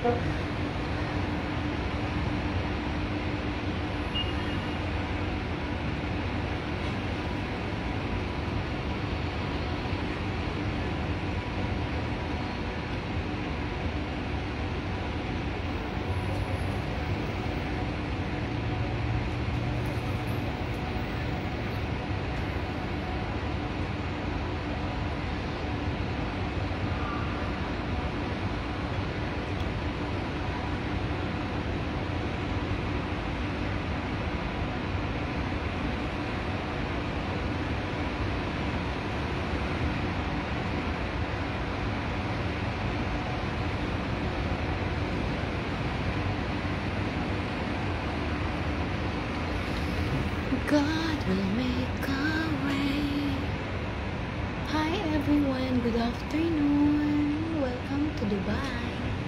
God will make a way. Hi everyone, good afternoon. Welcome to Dubai.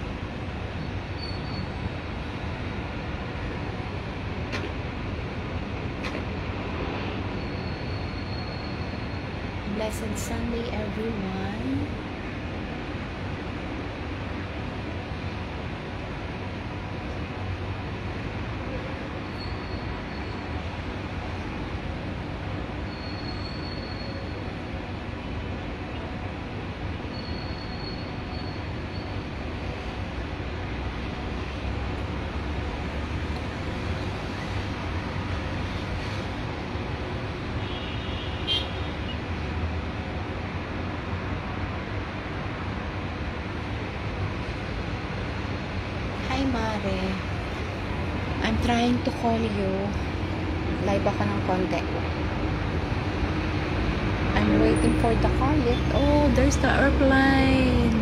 Blessed Sunday everyone. Hi Mare, I'm trying to call you. Live ako ng konti. I'm waiting for the call lift. Oh, there's the airplane.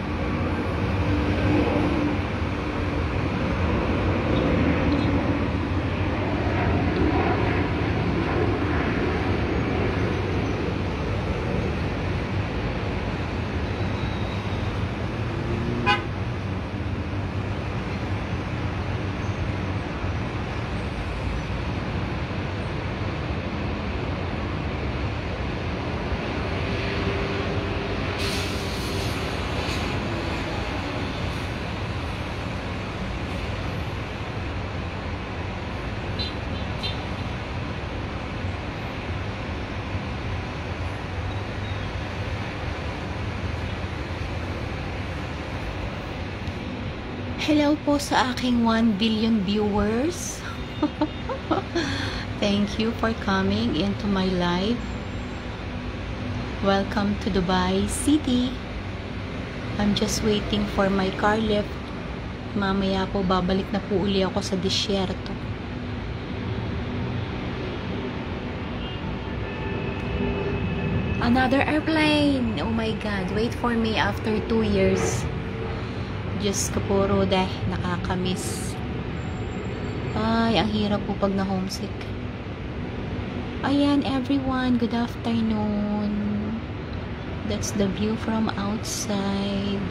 Hello po sa aking 1 billion viewers. Thank you for coming into my live. Welcome to Dubai City. I'm just waiting for my car lift. Mamaya po babalik na po uli ako sa disyerto. Another airplane! Oh my God, wait for me after 2 years. Diyos ko po, Rode, nakakamiss. Ay, ang hirap po pag na-homesick. Ayan, everyone, good afternoon. That's the view from outside.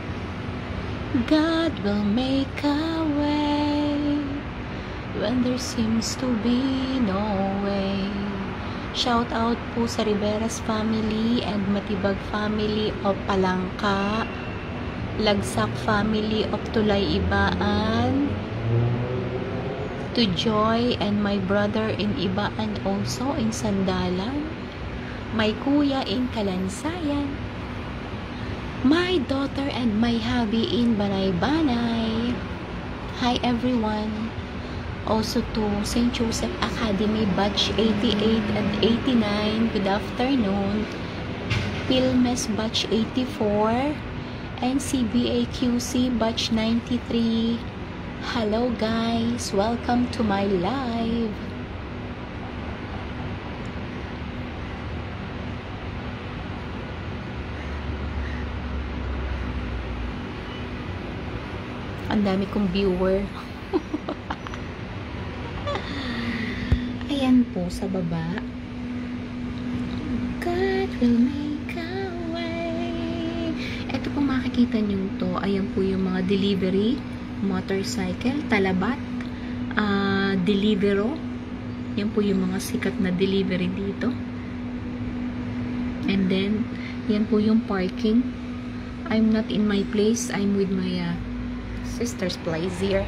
God will make a way when there seems to be no way. Shout out po sa Rivera's family and Matibag family of Palangka, Lagsak family of Tulay Ibaan, to Joy and my brother in Ibaan also in Sandalan, my kuya in Kalansayan, my daughter and my hubby in Banay-Banay. Hi everyone. Also to St. Joseph Academy batch 88 and 89, good afternoon. Pilmes batch 84 and CBAQC batch 93. Hello guys, welcome to my live. Ang dami kong viewer. Ayan po sa baba. God will make a way. Ito po makikita nyo to. Ayan po yung mga delivery, motorcycle, talabat, delivero. Yan po yung mga sikat na delivery dito. And then, yan po yung parking. I'm not in my place. I'm with my Sister's place here.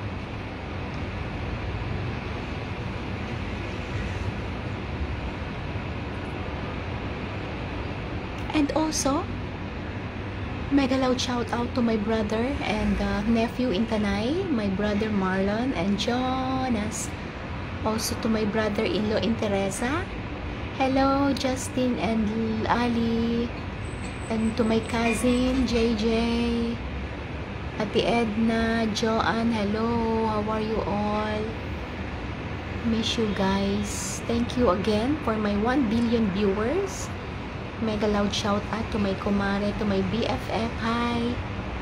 And also, mega loud shout out to my brother and nephew in Tanay, my brother Marlon and Jonas. Also to my brother-in-law in Teresa. Hello, Justin and Ali. And to my cousin, JJ. Ate Edna, Joanne, hello. How are you all? Miss you guys. Thank you again for my 1 billion viewers. Mega loud shout out to my kumare, to my BFF. Hi.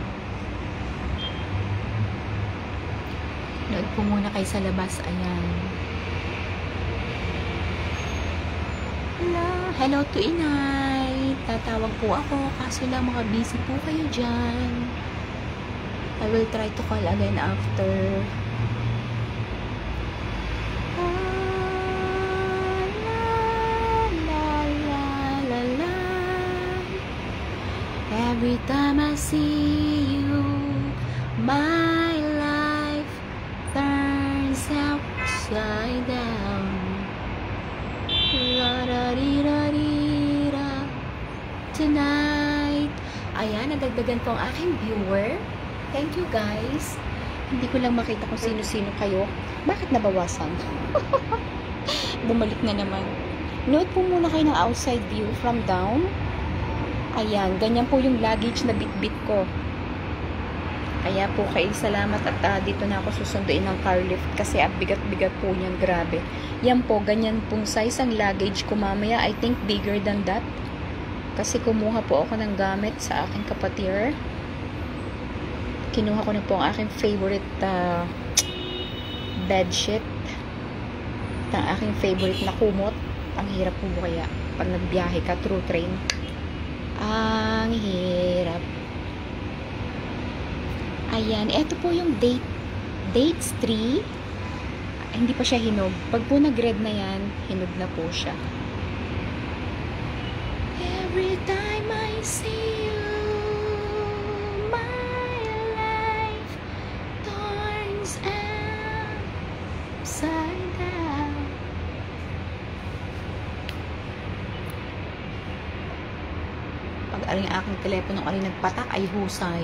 Nood po muna kayo sa labas. Ayan. Hello to Inay. Tatawag po ako. Kaso lang mga busy po kayo dyan. I will try to call again after. Every time I see you, my life turns upside down. Tonight. Ayan, nadagdagan po ang aking viewer. Thank you guys. Hindi ko lang makita kung sino-sino kayo. Bakit nabawasan? Bumalik na naman. Note po muna kayo ng outside view from down. Ayan, ganyan po yung luggage na bit-bit ko. Kaya po kayo salamat at dito na ako susunduin ng car lift kasi ang bigat-bigat po niyan, grabe. Yan po, ganyan pong size ang luggage ko mamaya. I think bigger than that. Kasi kumuha po ako ng gamit sa aking kapatir. Kinuha ko na po ang aking favorite bedsheet. Ang aking favorite na kumot. Ang hirap po kaya pag nagbiyahe ka through train. Ang hirap. Ayan, eto po yung dates 3. Hindi pa siya hinog. Pag po nag-red na yan, hinog na po siya. Every time I see you, my life turns upside down. Pag aring aking telepono aring nagpatak ay husay.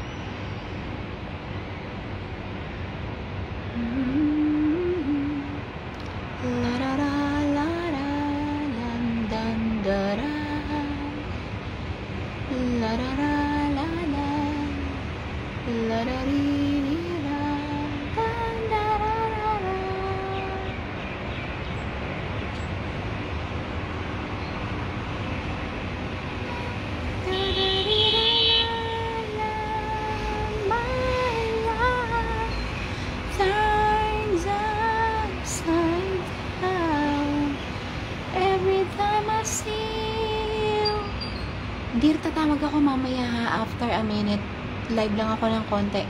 Dear, tatawag ako mamaya ha, after a minute. Live lang ako ng konti.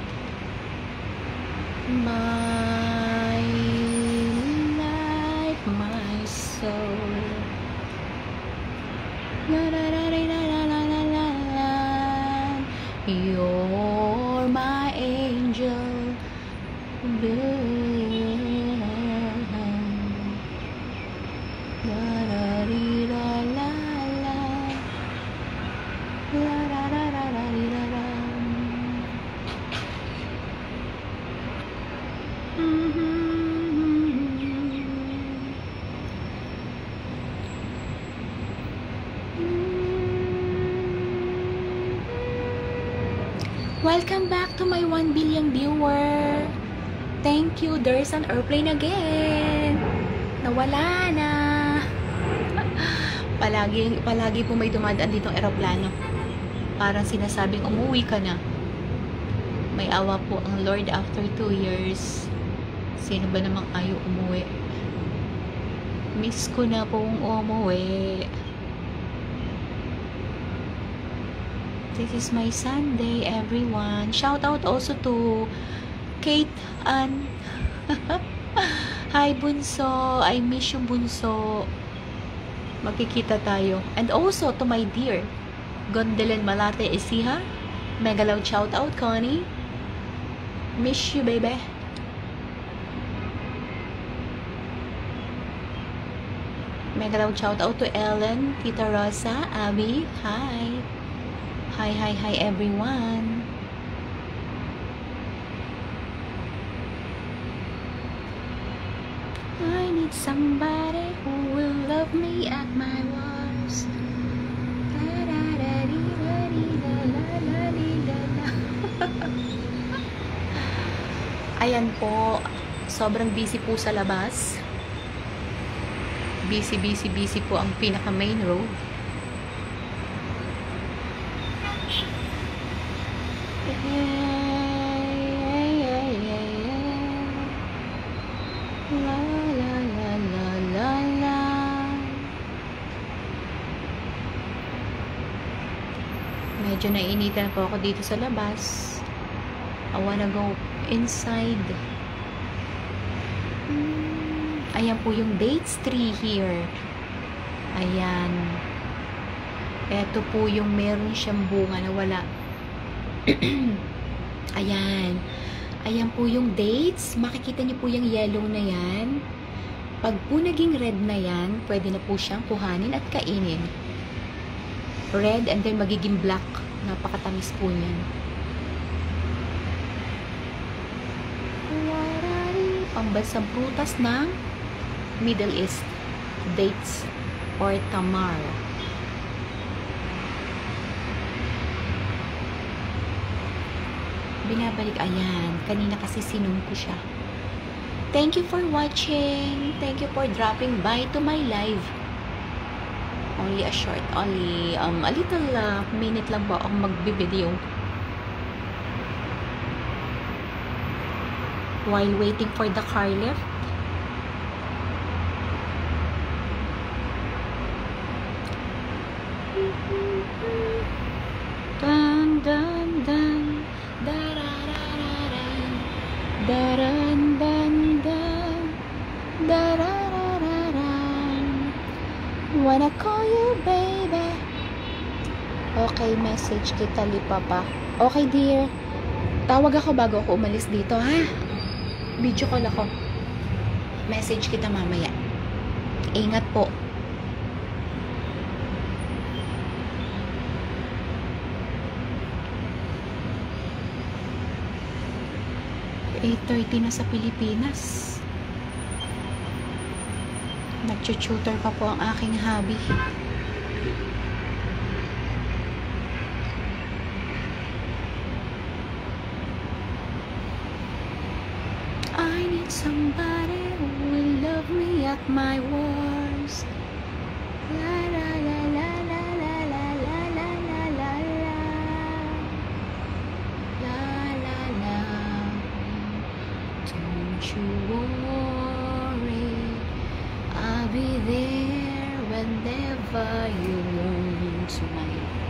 My life, my soul. La la la la la la la la la. You're my angel. La la la la. Welcome back to my 1 billion viewer. Thank you. There's an airplane again. Nawala na. Palagi po may dumadaan ditong eroplano. Parang sinasabing umuwi ka na. May awa po ang Lord after 2 years. Sino ba namang ayaw umuwi? Miss ko na pong umuwi. This is my Sunday, everyone. Shout out also to Kate Ann. Hi, Bunso. I miss you, Bunso. Magkikita tayo. And also to my dear Gondelen Malate Isiha. Mega loud shout out, Connie. Miss you, baby. Mega loud shout out to Ellen, Tita Rosa, Abby. Hi. Hi everyone. I need somebody who will love me at my worst. Ayan po, sobrang busy po sa labas. Busy po ang pinaka main road. La la la la la la. Medyo nainitan po ako dito sa labas. I wanna go inside. Ayan po yung dates tree here. Ayan. Ito po yung meron siyang bunga na wala. Ayan. Ayan po yung dates. Makikita niyo po yung yellow na yan. Pag po naging red na yan, pwede na po siyang kuhanin at kainin. Red and then magiging black. Napakatamis po niyan. Pambansang prutas ng Middle East. Dates or tamar. Binabalik. Ayan. Kanina kasi sinum ko siya. Thank you for watching. Thank you for dropping by to my live. Only a short, only a little minute lang po akong magbi-video. While waiting for the car lift. Dun dun dun. Da-da-da-da-da. Da-dun dun dun. Da-da-da-da-da. Wanna call you baby. Okay, message kita Lipapa. Okay dear. Tawag ako bago ako umalis dito ha. Video call ako. Message kita mamaya. Ingat po. (8:30) na sa Pilipinas. Nag-tutor pa po ang aking hobby. I need somebody who will love me at my worst. La la la la la la la la la la la la la la la. Don't you worry, I'll be there whenever you want my.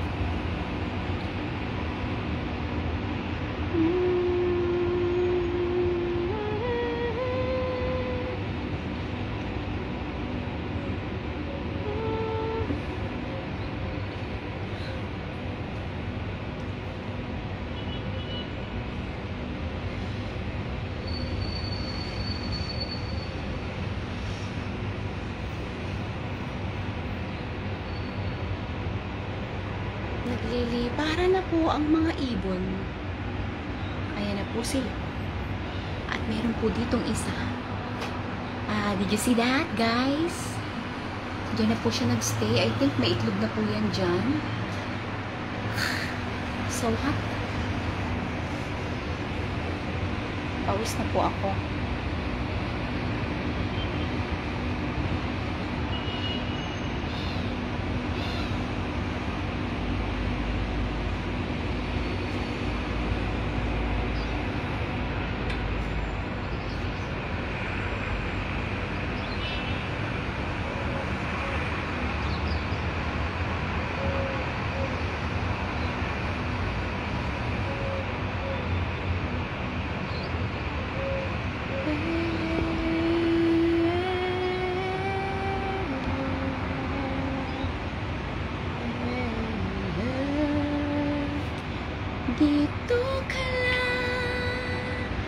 Naglilipara na po ang mga ibon. Ayan na po sila. At meron po ditong isa. Did you see that, guys? Diyan na po siya nagstay. I think may itlog na po yan dyan. So hot. Pawis na po ako. Dito ka lang,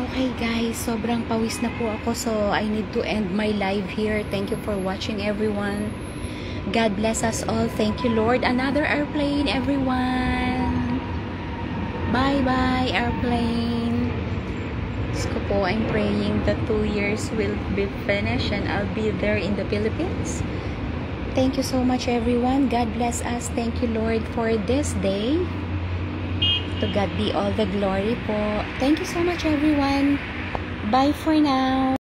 Okay guys, sobrang pawis na po ako, so I need to end my live here. Thank you for watching everyone. God bless us all. Thank you Lord. Another airplane everyone. Bye bye airplane. Diyos ko po, I'm praying that 2 years will be finished and I'll be there in the Philippines. Thank you so much everyone. God bless us. Thank you Lord for this day. To God be all the glory po. Thank you so much everyone. Bye for now.